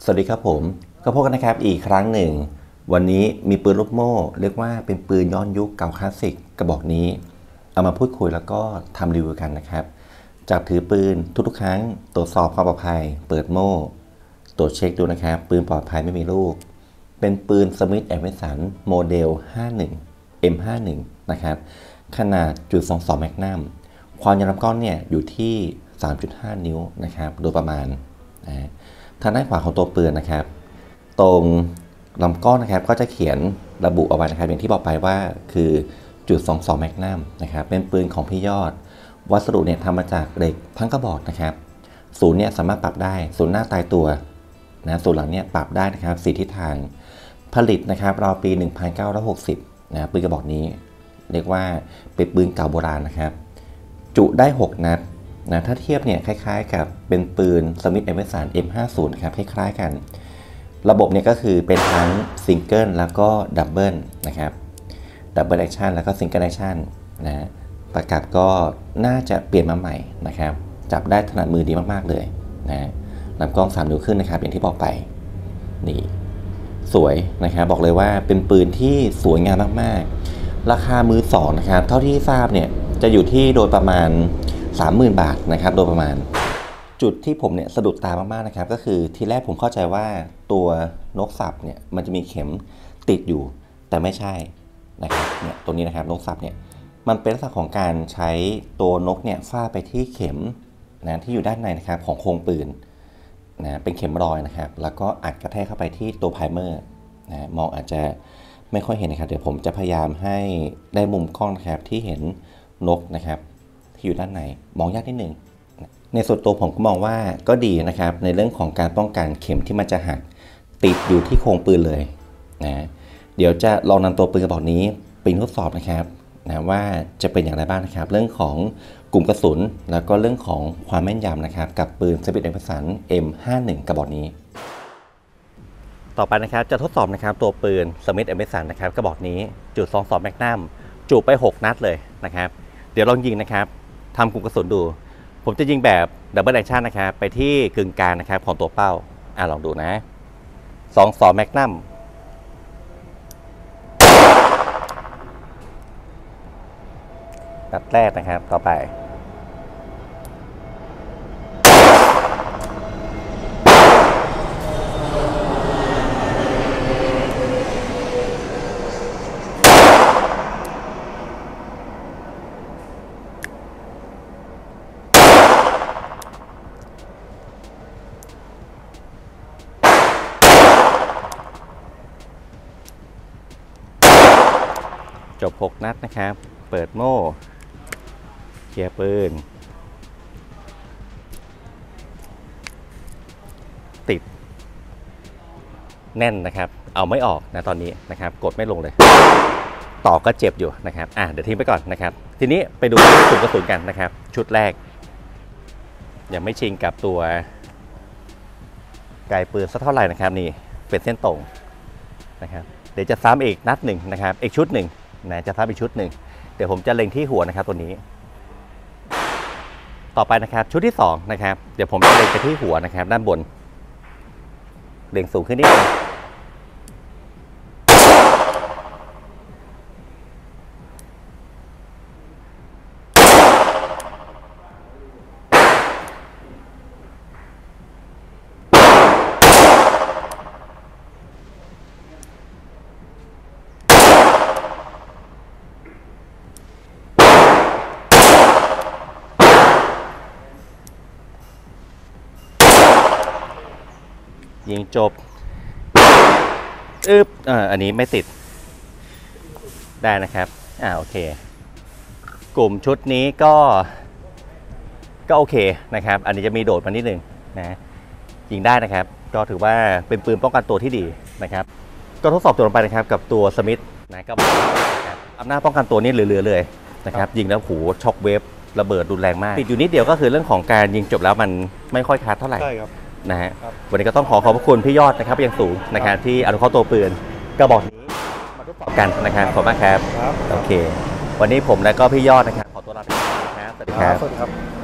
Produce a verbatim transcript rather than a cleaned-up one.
สวัสดีครับผมก็พบกันนะครับอีกครั้งหนึ่งวันนี้มีปืนลูกโม่เรียกว่าเป็นปืนย้อนยุคเก่าคลาสสิกกระบอกนี้เอามาพูดคุยแล้วก็ทำรีวิวกันนะครับจับถือปืนทุกๆครั้งตรวจสอบความปลอดภัยเปิดโม่ตรวจเช็คดูนะครับปืนปลอดภัยไม่มีลูกเป็นปืน Smith แอนด์ Wesson โมเดล ห้าสิบเอ็ด เอ็ม ห้าสิบเอ็ด นะครับขนาด จุดสองสอง Magnum ความยาวลำกล้องเนี่ยอยู่ที่ สามจุดห้า นิ้วนะครับโดยประมาณนะทางด้านขวาของตัวปืนนะครับตรงลำกล้องนะครับก็จะเขียนระบุเอาไว้นะครับอย่างที่บอกไปว่าคือ จุดสองสอง Magnum นะครับเป็นปืนของพี่ยอดวัสดุเนี่ยทำมาจากเหล็กทั้งกระบอกนะครับศูนย์เนี่ยสามารถปรับได้ศูนย์หน้าตายตัวนะศูนย์หลังเนี่ยปรับได้นะครับสี่ทิศทางผลิตนะครับราวปีหนึ่งพันเก้าร้อยหกสิบนะปืนกระบอกนี้เรียกว่าเป็นปืนเก่าโบราณนะครับจุได้หกนัดนะถ้าเทียบเนี่ยคล้ายๆกับเป็นปืน Smith แอนด์ Wesson เอ็ม ห้าสิบ นะครับคล้ายๆกันระบบเนี่ยก็คือเป็นทั้งซิงเกิลแล้วก็ดับเบิลนะครับดับเบิลแอคชั่นแล้วก็ซิงเกิลแอคชั่นนะประกับก็น่าจะเปลี่ยนมาใหม่นะครับจับได้ถนัดมือดีมากๆเลยนะลำกล้องสามนิ้วขึ้นนะครับอย่างที่บอกไปนี่สวยนะครับบอกเลยว่าเป็นปืนที่สวยงามมากๆราคามือสองนะครับเท่าที่ทราบเนี่ยจะอยู่ที่โดยประมาณ สามหมื่น บาทนะครับโดยประมาณจุดที่ผมเนี่ยสะดุดตามากๆนะครับก็คือทีแรกผมเข้าใจว่าตัวนกสับเนี่ยมันจะมีเข็มติดอยู่แต่ไม่ใช่นะครับเนี่ยตัวนี้นะครับนกสับเนี่ยมันเป็นลักษณะของการใช้ตัวนกเนี่ยฟาดไปที่เข็มนะที่อยู่ด้านในนะครับของโครงปืนนะเป็นเข็มรอยนะครับแล้วก็อัดกระแทกเข้าไปที่ตัวไพรเมอร์นะมองอาจจะไม่ค่อยเห็นนะครับเดี๋ยวผมจะพยายามให้ได้มุมกล้องนะครับที่เห็นนกนะครับที่อยู่ด้านในมองยากนิดหนึ่งในส่วนตัวผมก็มองว่าก็ดีนะครับในเรื่องของการป้องกันเข็มที่มันจะหักติดอยู่ที่โครงปืนเลยนะเดี๋ยวจะลองนำตัวปืนกระบอกนี้ไปทดสอบนะครับนะว่าจะเป็นอย่างไรบ้างนะครับเรื่องของกลุ่มกระสุนแล้วก็เรื่องของความแม่นยำนะครับกับปืน Smith แอนด์ Wesson เอ็ม ห้าสิบเอ็ด กระบอกนี้ต่อไปนะครับจะทดสอบนะครับตัวปืน Smith แอนด์ Wesson นะครับกระบอกนี้จุดสองสอง Magnum จุไปหกนัดเลยนะครับเดี๋ยวลองยิงนะครับทำกลุ่มกระสุนดูผมจะยิงแบบดับเบิลแอคชั่นนะครับไปที่กึ่งกลางนะครับของตัวเป้าอ่ะลองดูนะสองสอง Magnumนัดแรกนะครับต่อไปจบหกนัดนะครับเปิดโม่เคลียร์ปืนติดแน่นนะครับเอาไม่ออกนะตอนนี้นะครับกดไม่ลงเลยต่อก็เจ็บอยู่นะครับอ่ะเดี๋ยวทิ้งไปก่อนนะครับทีนี้ไปดูกลุ่มกระสุนกันนะครับชุดแรกยังไม่ชิงกับตัวไกปืนสักเท่าไหร่นะครับนี่เป็นเส้นตรงนะครับเดี๋ยวจะซ้ำอีกนัดหนึ่งนะครับอีกชุดหนึ่งนะจะซ้ำอีกชุดหนึ่งเดี๋ยวผมจะเล็งที่หัวนะครับตัวนี้ต่อไปนะครับชุดที่สองนะครับเดี๋ยวผมจะเล็งไปที่หัวนะครับด้านบนเล็งสูงขึ้นนิดนึงยิงจบอึบอ่าอันนี้ไม่ติดได้นะครับอ่าโอเคกลุ่มชุดนี้ก็ก็โอเคนะครับอันนี้จะมีโดดมานิดนึงนะยิงได้นะครับก็ถือว่าเป็นปืนป้องกันตัวที่ดีนะครับก็ทดสอบตัวลงไปนะครับกับตัวสมิธนะก็นะครับอำนาจป้องกันตัวนี้เหลือๆเลยนะครับยิงแล้วหูช็อคเวฟระเบิดรุนแรงมากติดอยู่นิดเดียวก็คือเรื่องของการยิงจบแล้วมันไม่ค่อยคัดเท่าไหร่ใช่ครับนะฮะวันนี้ก็ต้องขอขอบพระคุณพี่ยอดนะครับอย่างสูงนะครับที่อนุเคราะห์ตัวปืนกระบอกนี้มาทดสอบกันนะครับขอบคุณมากครับโอเควันนี้ผมและก็พี่ยอดนะครับขอตัวลาไปก่อนนะครับสวัสดีครับ